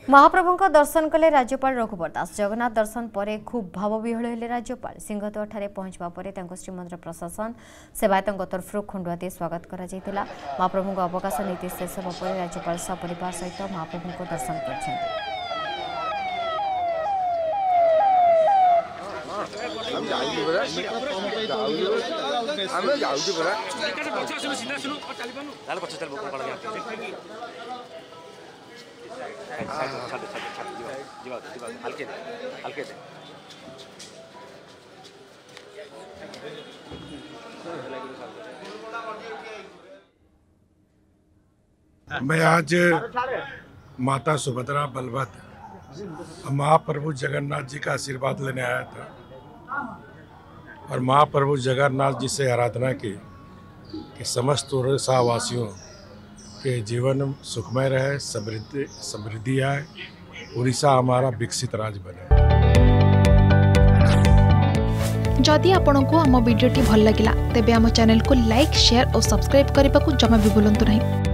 महाप्रभु दर्शन कले राज्यपाल रघुवर दास। जगन्नाथ दर्शन पर खूब भावविह्वल हेले राज्यपाल। सिंहदुआर ठारे पहुंचवा पर श्रीमंदिर प्रशासन सेवायत तरफ खंडुआ दे स्वागत करा जायतिला। महाप्रभु अवकाश नीति शेष होगा पर राज्यपाल सपरिवार सहित महाप्रभु दर्शन कर मैं आज माता सुभद्रा बलभद्र महाप्रभु जगन्नाथ जी का आशीर्वाद लेने आया था और महाप्रभु जगन्नाथ जी से आराधना की कि समस्त उड़ीसा वासियों के जीवन सुखमय रहे, समृद्धि आए, उड़ीसा हमारा विकसित राज्य बने। जदि आपंक आम भिडी भल लगा तेब आम चैनल को लाइक, शेयर और सब्सक्राइब करने को जमा भी भूलु नहीं।